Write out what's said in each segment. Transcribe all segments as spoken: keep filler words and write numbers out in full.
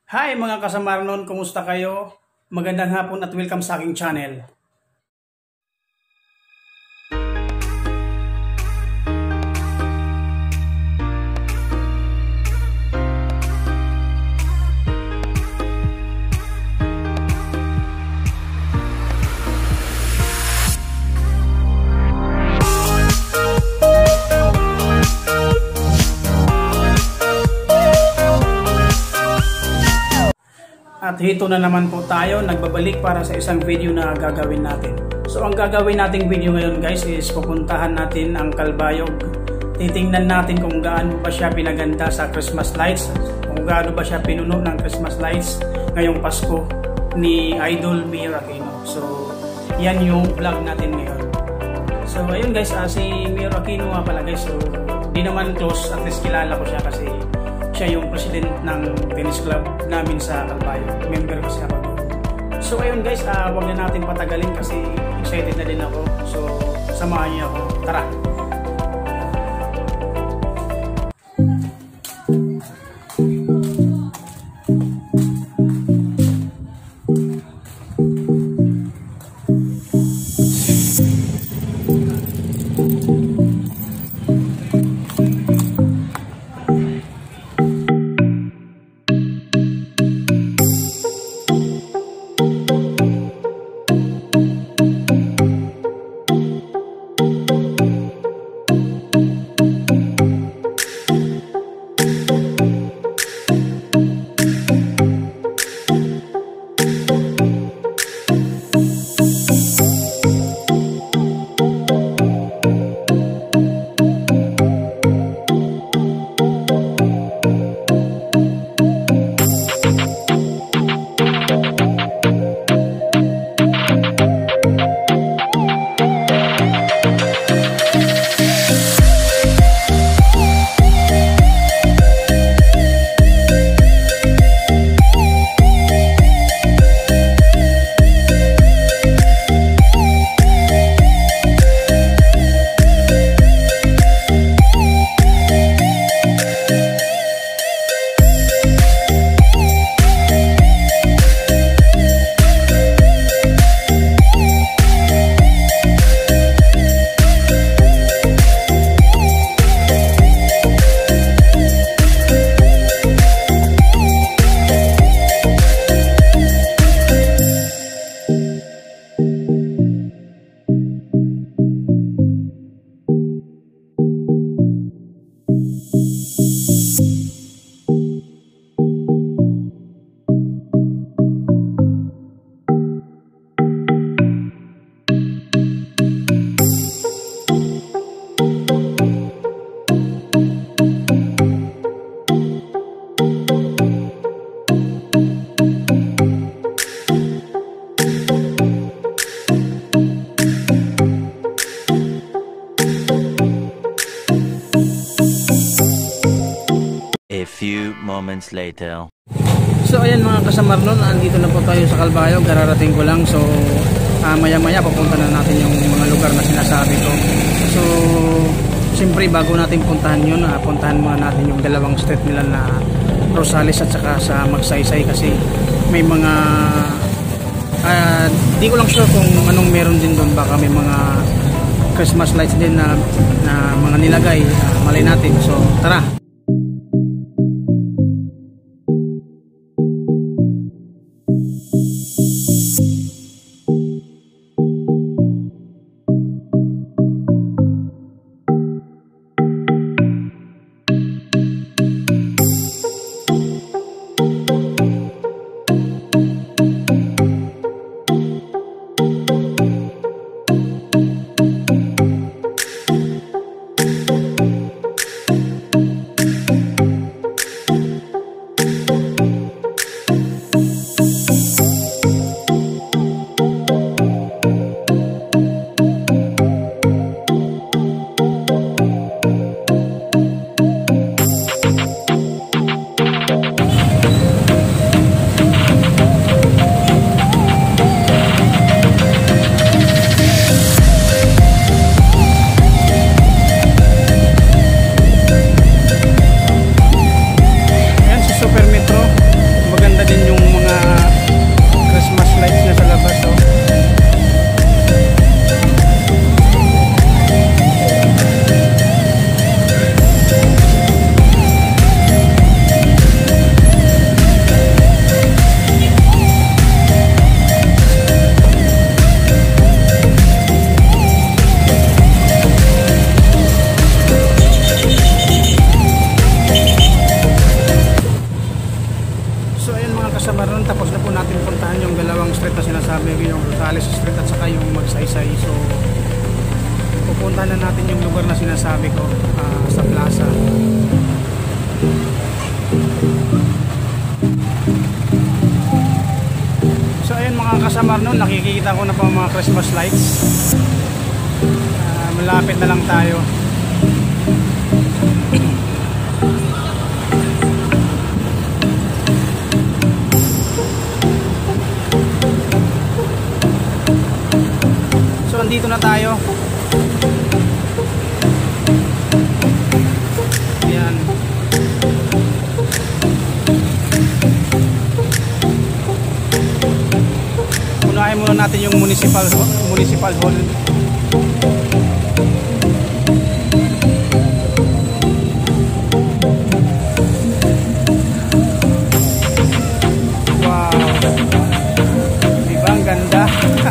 Hi mga kasamarnon, kumusta kayo? Magandang hapon at welcome sa aking channel. At hito na naman po tayo, nagbabalik para sa isang video na gagawin natin. So ang gagawin nating video ngayon guys is pupuntahan natin ang Calbayog. Titingnan natin kung gaano ba siya pinaganda sa Christmas lights, kung gaano ba siya pinuno ng Christmas lights ngayong Pasko ni Idol Mayor Aquino. So yan yung vlog natin ngayon. So ayun guys, uh, si Mayor Aquino nga pala guys, so di naman close, at least kilala ko siya kasi siya yung president ng tennis club namin sa Calbayog. Member ko siya pa doon. So ayun guys, uh, wag na natin patagalin kasi excited na din ako. So samahan niyo ako. Tara! A few moments later. So ayan mga kasamarnon, andito na po tayo sa Calbayog. Kararating ko lang. So uh, maya maya papunta na natin yung mga lugar na sinasabi ko. So siyempre bago natin puntahan yun, uh, puntahan muna natin yung dalawang street nila na Rosales at saka sa Magsaysay kasi may mga uh, di ko lang sure kung anong meron din doon. Baka may mga Christmas lights din na, na mga nilagay, uh, malay natin. So tara! So ayun mga kasamaran, tapos na po natin puntahan yung dalawang street na sinasabi, yung Rosales Street at saka yung Magsaysay. So pupuntahan na natin yung lugar na sinasabi ko, uh, sa plaza. So ayun mga kasamaran, no, nakikita ko na po mga Christmas lights. Uh, malapit na lang tayo. Dito na tayo. Ayan. Unahin muna natin yung municipal municipal hall. Wow. Diba ang ganda?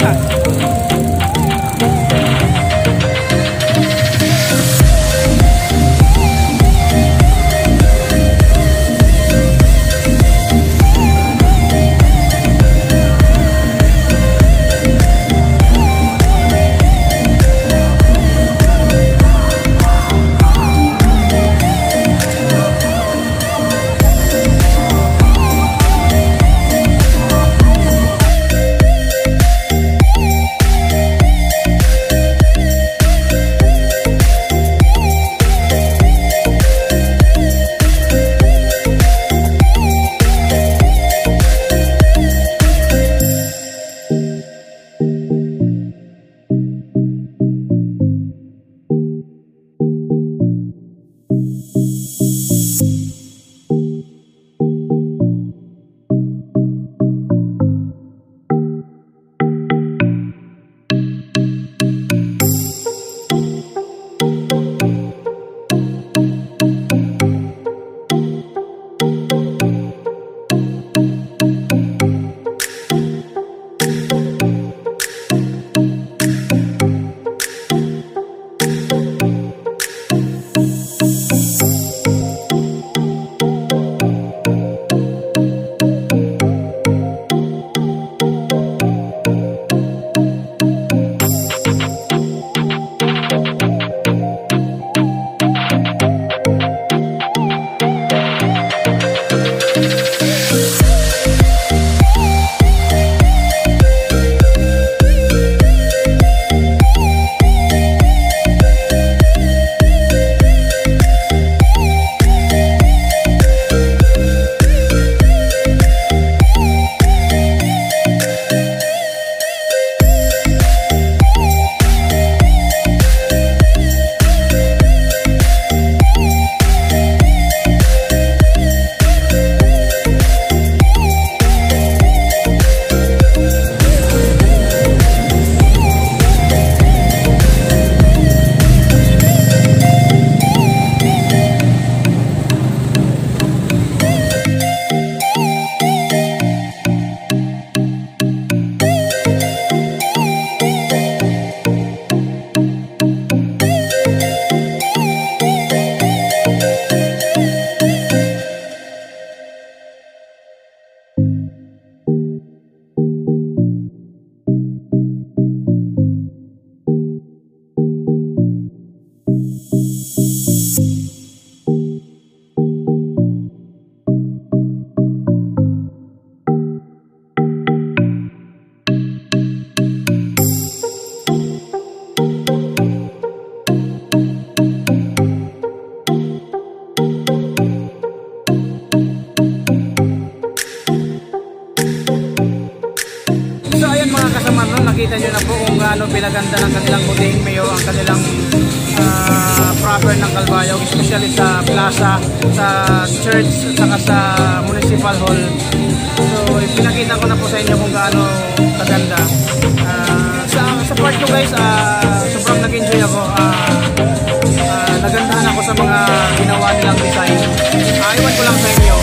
nakita nyo na po kung gaano pinaganda ng kanilang buting mayo ang kanilang uh, proper ng Calbayog, especially sa plaza, sa church, saka sa municipal hall. So pinakita ko na po sa inyo kung gaano kaganda. Uh, sa, sa part ko guys, uh, sobrang nag-enjoy ako. Uh, uh, nagandahan ako sa mga ginawa nilang design. Uh, iwan ko lang sa inyo.